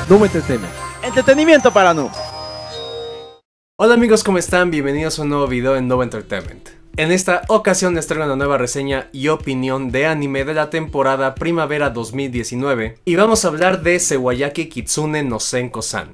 Noob Entertainment. Entretenimiento para noobs. Hola amigos, ¿cómo están? Bienvenidos a un nuevo video en Noob Entertainment. En esta ocasión les traigo una nueva reseña y opinión de anime de la temporada Primavera 2019 y vamos a hablar de Sewayaki Kitsune no Senko-san.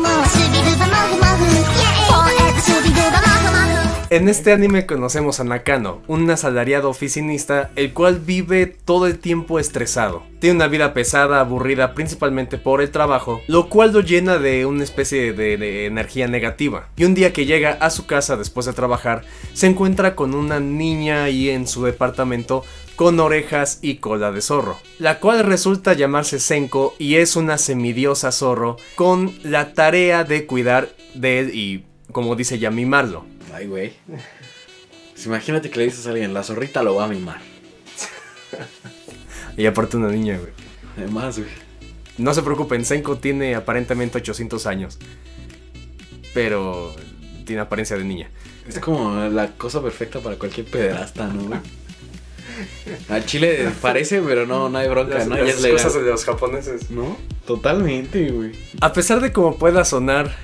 En este anime conocemos a Nakano, un asalariado oficinista el cual vive todo el tiempo estresado. Tiene una vida pesada, aburrida principalmente por el trabajo, lo cual lo llena de una especie de energía negativa. Y un día que llega a su casa después de trabajar, se encuentra con una niña ahí en su departamento con orejas y cola de zorro, la cual resulta llamarse Senko y es una semidiosa zorro con la tarea de cuidar de él y, como dice ya, mimarlo. Ay, güey. Pues imagínate que le dices a alguien, la zorrita lo va a mimar. Y aparte una niña, güey. Además, güey. No se preocupen, Senko tiene aparentemente 800 años. Pero tiene apariencia de niña. Es como la cosa perfecta para cualquier pederasta, ¿no, güey? Al chile parece, pero no hay bronca, ¿no? Las cosas de los japoneses. ¿No? Totalmente, güey. A pesar de cómo pueda sonar,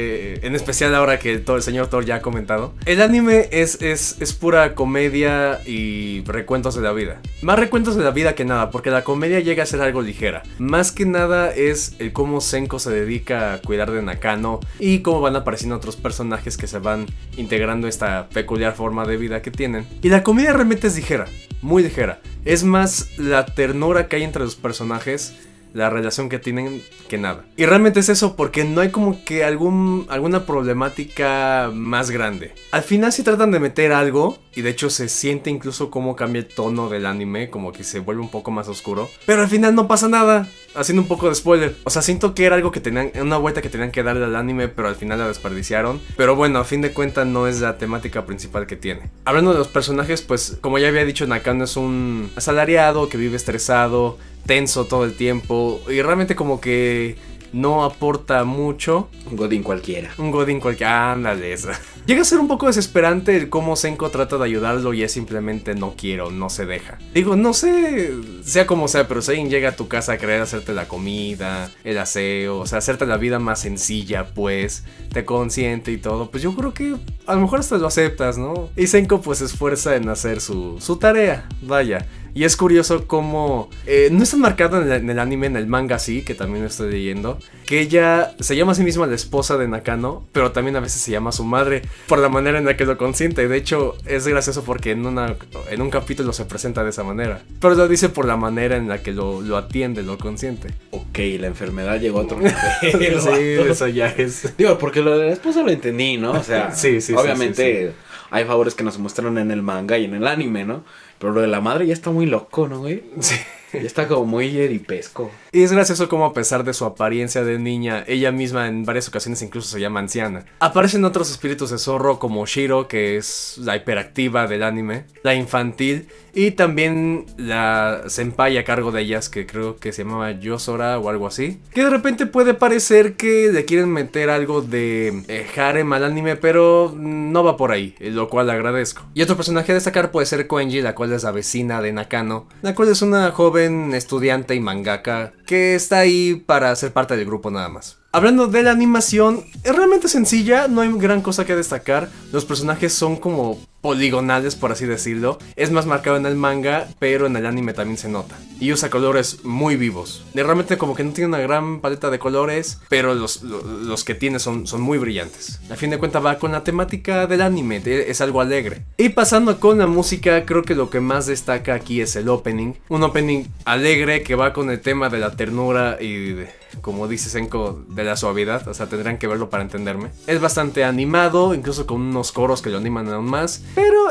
en especial ahora que todo el señor Thor ya ha comentado, el anime es pura comedia y recuentos de la vida. Más recuentos de la vida que nada, porque la comedia llega a ser algo ligera. Más que nada es el cómo Senko se dedica a cuidar de Nakano y cómo van apareciendo otros personajes que se van integrando esta peculiar forma de vida que tienen. Y la comedia realmente es ligera, muy ligera. Es más la ternura que hay entre los personajes, la relación que tienen, que nada. Y realmente es eso, porque no hay como que alguna problemática más grande. Al final sí tratan de meter algo, y de hecho se siente incluso cómo cambia el tono del anime, como que se vuelve un poco más oscuro. Pero al final no pasa nada, haciendo un poco de spoiler. O sea, siento que era algo que tenían, una vuelta que tenían que darle al anime, pero al final la desperdiciaron. Pero bueno, a fin de cuentas no es la temática principal que tiene. Hablando de los personajes, pues como ya había dicho, Nakano es un asalariado que vive estresado, tenso todo el tiempo y realmente como que no aporta mucho. Un godín cualquiera. Un godín cualquiera, ándale esa. Llega a ser un poco desesperante el cómo Senko trata de ayudarlo y es simplemente no quiero, no se deja. Digo, no sé, sea como sea, pero si alguien llega a tu casa a querer hacerte la comida, el aseo, o sea, hacerte la vida más sencilla, pues, te consiente y todo, pues yo creo que a lo mejor hasta lo aceptas, ¿no? Y Senko pues se esfuerza en hacer su tarea, vaya. Y es curioso cómo no está marcado en el anime, en el manga sí, que también estoy leyendo, que ella se llama a sí misma la esposa de Nakano, pero también a veces se llama su madre, por la manera en la que lo consiente. De hecho, es gracioso porque en un capítulo se presenta de esa manera, pero lo dice por la manera en la que lo atiende, lo consiente. Ok, la enfermedad llegó a otro nivel. Sí, eso ya es. Digo, porque lo de la esposa lo entendí, ¿no? O sea, sí, obviamente sí. Hay favores que nos muestran en el manga y en el anime, ¿no? Pero lo de la madre ya está muy loco, ¿no, güey? Sí. Ya está como muy eripesco. Y es gracioso como a pesar de su apariencia de niña, ella misma en varias ocasiones incluso se llama anciana. Aparecen otros espíritus de zorro como Shiro, que es la hiperactiva del anime, la infantil, y también la senpai a cargo de ellas, que creo que se llamaba Yosora o algo así. Que de repente puede parecer que le quieren meter algo de harem al anime, pero no va por ahí, lo cual agradezco. Y otro personaje a destacar puede ser Koenji, la cual es la vecina de Nakano, la cual es una joven estudiante y mangaka que está ahí para ser parte del grupo nada más. Hablando de la animación, es realmente sencilla, no hay gran cosa que destacar. Los personajes son como poligonales, por así decirlo. Es más marcado en el manga, pero en el anime también se nota. Y usa colores muy vivos. Y realmente como que no tiene una gran paleta de colores, pero los que tiene son muy brillantes. A fin de cuentas va con la temática del anime, es algo alegre. Y pasando con la música, creo que lo que más destaca aquí es el opening. Un opening alegre que va con el tema de la ternura y como dice Senko, de la suavidad, o sea, tendrán que verlo para entenderme. Es bastante animado, incluso con unos coros que lo animan aún más, pero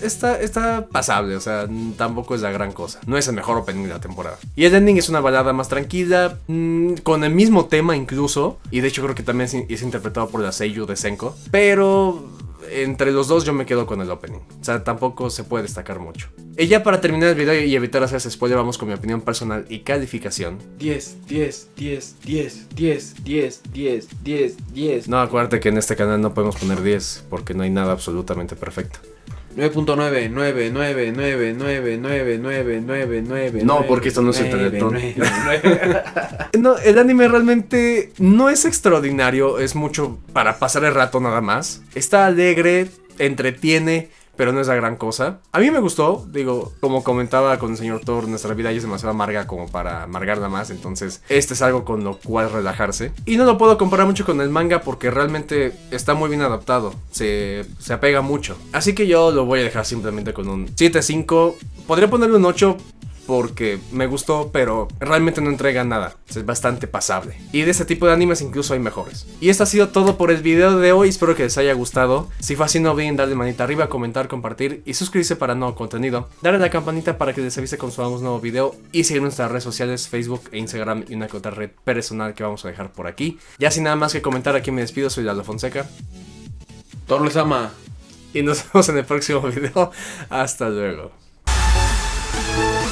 está pasable, o sea, tampoco es la gran cosa. No es el mejor opening de la temporada. Y el ending es una balada más tranquila, con el mismo tema incluso, y de hecho creo que también es interpretado por la seiyuu de Senko, pero entre los dos yo me quedo con el opening. O sea, tampoco se puede destacar mucho. Y ya para terminar el video y evitar hacer spoiler, vamos con mi opinión personal y calificación. 10, 10, 10, 10, 10, 10, 10, 10, 10. No, acuérdate que en este canal no podemos poner 10 porque no hay nada absolutamente perfecto. 9.99999999999. No, porque esto no es el Teletón. No, el anime realmente no es extraordinario, es mucho para pasar el rato nada más. Está alegre, entretiene, pero no es la gran cosa. A mí me gustó, digo, como comentaba con el señor Thor, nuestra vida ya es demasiado amarga como para amargarla más, entonces este es algo con lo cual relajarse. Y no lo puedo comparar mucho con el manga porque realmente está muy bien adaptado, se apega mucho. Así que yo lo voy a dejar simplemente con un 7.5, podría ponerle un 8 porque me gustó, pero realmente no entrega nada, es bastante pasable. Y de este tipo de animes incluso hay mejores. Y esto ha sido todo por el video de hoy, espero que les haya gustado. Si fue así, no olviden darle manita arriba, comentar, compartir y suscribirse para nuevo contenido. Darle a la campanita para que les avise cuando subamos un nuevo video y seguir nuestras redes sociales, Facebook e Instagram y una que otra red personal que vamos a dejar por aquí. Ya sin nada más que comentar, aquí me despido, soy Lalo Fonseca. Thor les ama. Y nos vemos en el próximo video. Hasta luego.